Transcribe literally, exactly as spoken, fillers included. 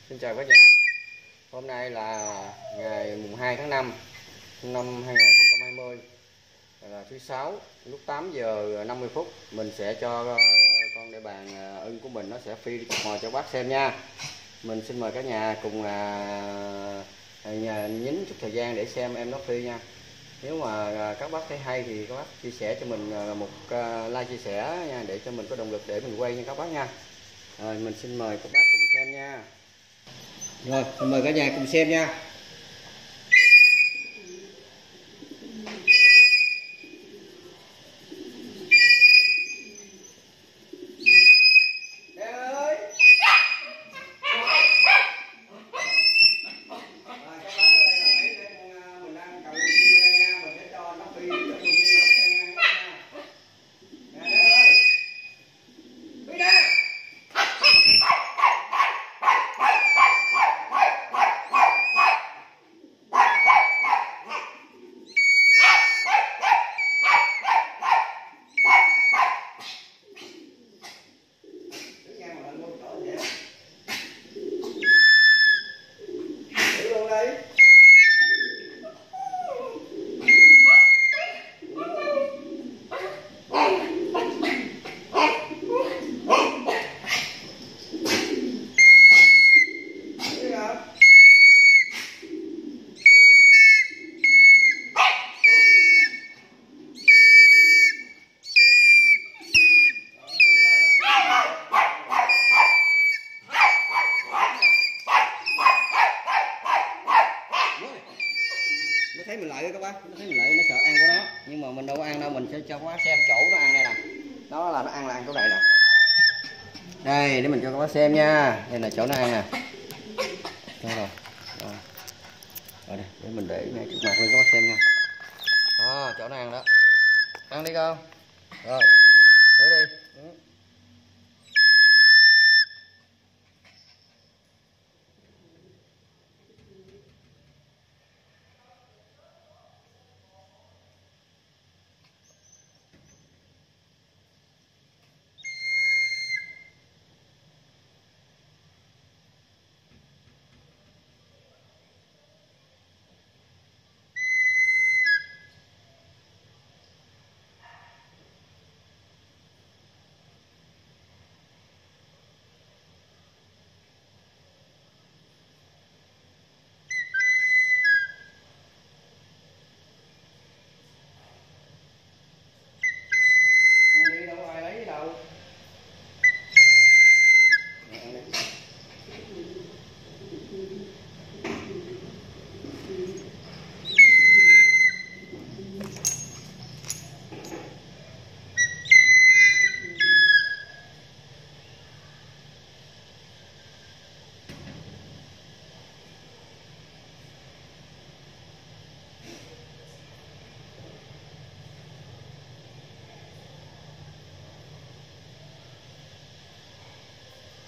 Xin chào cả nhà. Hôm nay là ngày mùng hai tháng năm năm hai nghìn không trăm hai mươi, là thứ sáu, lúc tám giờ năm mươi phút. Mình sẽ cho con đại bàng ưng của mình nó sẽ phi chụp mồi cho bác xem nha. Mình xin mời cả nhà cùng là nhà nhín chút thời gian để xem em nó phi nha. Nếu mà các bác thấy hay thì các bác chia sẻ cho mình một like chia sẻ nha, để cho mình có động lực để mình quay nha các bác nha. Rồi mình xin mời các bác cùng xem nha. Rồi mình mời cả nhà cùng xem nha. Nó thấy mình lợi các bác, nó thấy mình lợi, nó sợ ăn của nó, nhưng mà mình đâu có ăn đâu, mình sẽ cho các bác xem chỗ nó ăn đây nè. Đó là nó ăn là ăn chỗ này nè. Đây để mình cho các bác xem nha. Đây là chỗ nó ăn nè. Đó rồi. Đó. Rồi đây, để mình để ngay trước mặt lên các bác xem nha. Đó, chỗ nó ăn đó. Ăn đi con. Rồi, thử đi.